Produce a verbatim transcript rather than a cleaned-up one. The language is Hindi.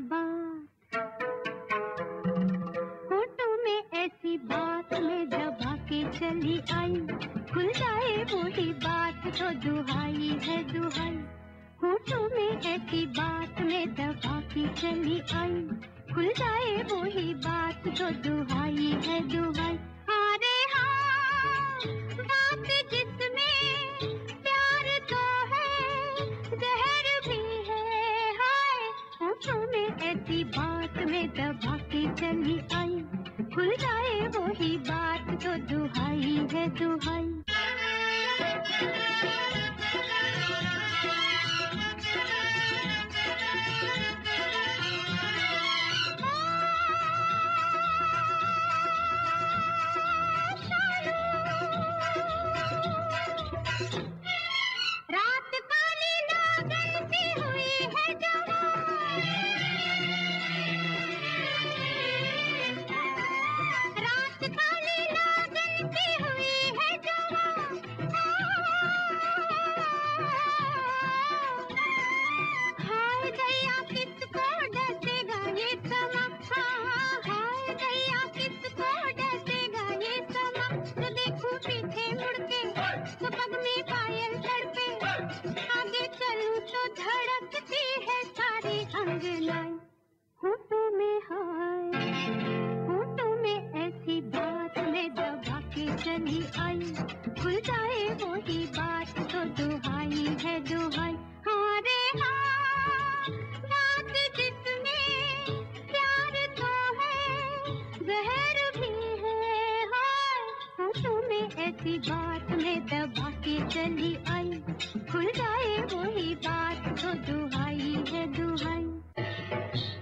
बात, होठों में ऐसी बात में दबा के चली आई, खुल जाए वही बात तो दुहाई है दुहाई। होठों में ऐसी बात में दबा के चली आई, खुल जाए वही बात तो दुहाई है दुहाई। अरे हाँ, बात जिसमें प्यार तो है, जहर भी है हाय। होठों में ऐसी बात में दबा के चली आई, खुल जाए वही बात तो दुहाई है दुहाई। रात काली लगन सी हुई है जवान, रात काली लगन सी हुई है जवान। हाय दैया किसको डसेगा ये समा, हाय दैया किसको डसेगा ये समा। तो देखूं पीछे मुड़ के तो पग में पायल तड़पे, आगे चलूं तो धड़कती है सारी अंगनाएं। होठों में हाय, होठों में ऐसी बात में दबा के चली आई, खुल जाए वही बात तो दुहाई है दुहाई। अरे हाँ, बात जिसमें प्यार तो है, जहर भी है हाय। होठों में ऐसी बात में दबा के चली आई, खुल जाए वही बात तो दुहाई है दुहाई।